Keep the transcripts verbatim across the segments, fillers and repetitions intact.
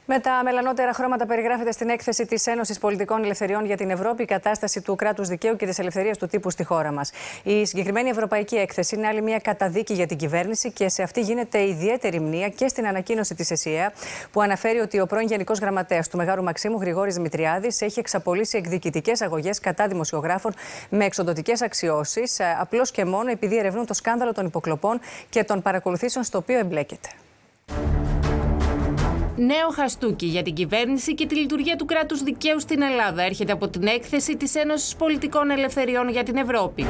Με τα μελανότερα χρώματα περιγράφεται στην έκθεση της Ένωσης Πολιτικών Ελευθεριών για την Ευρώπη η κατάσταση του κράτους δικαίου και της ελευθερίας του τύπου στη χώρα μας. Η συγκεκριμένη ευρωπαϊκή έκθεση είναι άλλη μια καταδίκη για την κυβέρνηση και σε αυτή γίνεται ιδιαίτερη μνήα και στην ανακοίνωση της ΕΣΥΑ, που αναφέρει ότι ο πρώην Γενικός Γραμματέας του Μεγάρου Μαξίμου, Γρηγόρης Δημητριάδης, έχει εξαπολύσει εκδικητικές αγωγές κατά δημοσιογράφων με εξοντωτικές αξιώσεις, απλώς και μόνο επειδή ερευνούν το σκάνδαλο των υποκλοπών και των παρακολουθήσεων στο οποίο εμπλέκεται. Νέο χαστούκι για την κυβέρνηση και τη λειτουργία του κράτους δικαίου στην Ελλάδα έρχεται από την έκθεση της Ένωσης Πολιτικών Ελευθεριών για την Ευρώπη.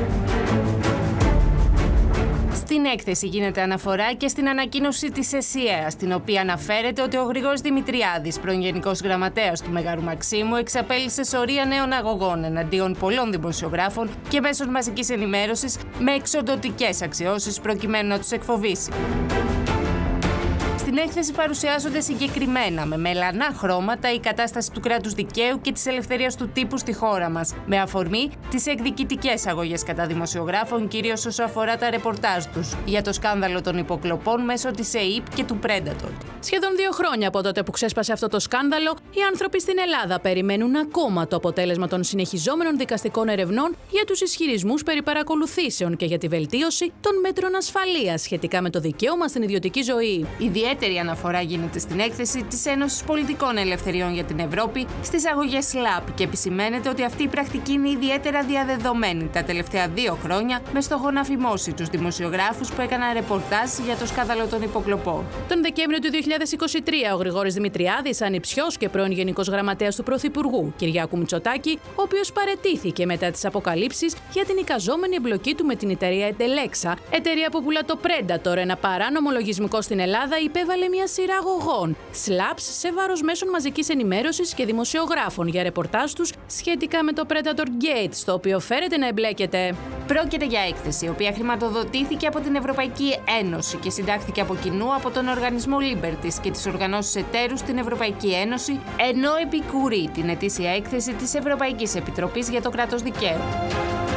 Στην έκθεση γίνεται αναφορά και στην ανακοίνωση της ΕΣΥΑ, στην οποία αναφέρεται ότι ο Γρηγόρης Δημητριάδης, πρώην Γενικός Γραμματέας του Μεγάρου Μαξίμου, εξαπέλυσε σωρία νέων αγωγών εναντίον πολλών δημοσιογράφων και μέσων μαζικής ενημέρωσης με εξοντωτικές αξιώσεις προκειμένου να τους εκφοβήσει. Στην έκθεση παρουσιάζονται συγκεκριμένα με μελανά χρώματα η κατάσταση του κράτους δικαίου και της ελευθερίας του τύπου στη χώρα μας, με αφορμή τις εκδικητικές αγωγές κατά δημοσιογράφων, κυρίως όσο αφορά τα ρεπορτάζ τους για το σκάνδαλο των υποκλοπών μέσω της ΕΥΠ και του Predator. Σχεδόν δύο χρόνια από τότε που ξέσπασε αυτό το σκάνδαλο, οι άνθρωποι στην Ελλάδα περιμένουν ακόμα το αποτέλεσμα των συνεχιζόμενων δικαστικών ερευνών για τους ισχυρισμούς περί παρακολουθήσεων και για τη βελτίωση των μέτρων ασφαλείας σχετικά με το δικαίωμα στην ιδιωτική ζωή. Ιδιαίτερη αναφορά γίνεται στην έκθεση της Ένωσης Πολιτικών Ελευθεριών για την Ευρώπη στις αγωγές ΛΑΠ και επισημαίνεται ότι αυτή η πρακτική είναι ιδιαίτερα διαδεδομένη τα τελευταία δύο χρόνια με στόχο να φημώσει τους δημοσιογράφους που έκαναν ρεπορτάζ για το σκάνδαλο των υποκλοπών. Τον Δεκέμβριο του δύο χιλιάδες είκοσι τρία, ο Γρηγόρης Δημητριάδης, ανιψιός και πρώην Γενικός Γραμματέας του Πρωθυπουργού Κυριάκου Μητσοτάκη, ο οποίος παραιτήθηκε μετά τις αποκαλύψεις για την εικαζόμενη εμπλοκή του με την εταιρεία Εντελέξα, εταιρεία που πουλά το Predator, ένα παράνομο λογισμικό στην Ελλάδα, υπέβαλε μια σειρά αγωγών, slaps, σε βάρος μέσων μαζικής ενημέρωσης και δημοσιογράφων για ρεπορτάζ τους σχετικά με το Predator Gate, στο οποίο φέρεται να εμπλέκεται. Πρόκειται για έκθεση, η οποία χρηματοδοτήθηκε από την Ευρωπαϊκή Ένωση και συντάχθηκε από κοινού από τον Οργανισμό Liberties και τις οργανώσεις εταίρους στην Ευρωπαϊκή Ένωση, ενώ επικουρεί την ετήσια έκθεση της Ευρωπαϊκής Επιτροπής για το κράτος δικαίου.